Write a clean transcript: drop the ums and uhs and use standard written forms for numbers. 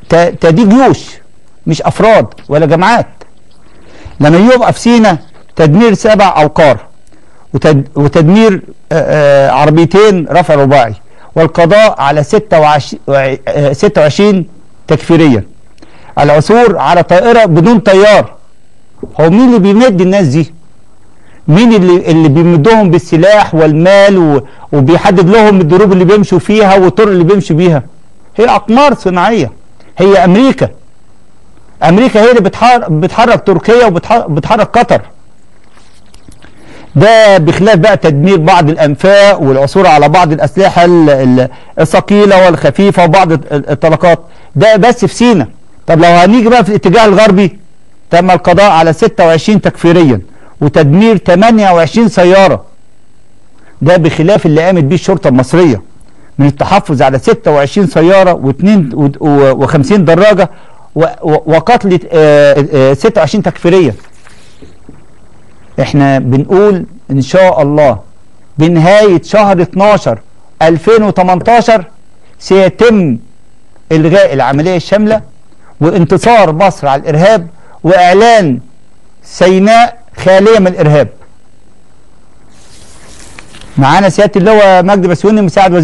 دي جيوش مش افراد ولا جماعات. لما يبقى في سينا تدمير 7 اوقار وتدمير عربيتين رفع رباعي والقضاء على 26 تكفيريا، العثور على طائرة بدون طيار. هو مين اللي بيمد الناس دي؟ مين اللي بيمدهم بالسلاح والمال وبيحدد لهم الدروب اللي بيمشوا فيها والطرق اللي بيمشوا بيها؟ هي أقمار صناعية، هي أمريكا هي اللي بتحرك تركيا وبتحرك قطر. ده بخلاف بقى تدمير بعض الأنفاق والعثور على بعض الأسلحة الثقيلة والخفيفة وبعض الطلقات. ده بس في سينا. طب لو هنيجي بقى في الاتجاه الغربي، تم القضاء على 26 تكفيريا وتدمير 28 سيارة. ده بخلاف اللي قامت بيه الشرطة المصرية من التحفظ على 26 سيارة و52 دراجة وقتل 26 تكفيريا. احنا بنقول ان شاء الله بنهاية شهر 12 2018 سيتم الغاء العملية الشاملة وانتصار مصر على الارهاب واعلان سيناء خالية من الارهاب. معانا سيادة اللواء مجدي بسيوني مساعد وزير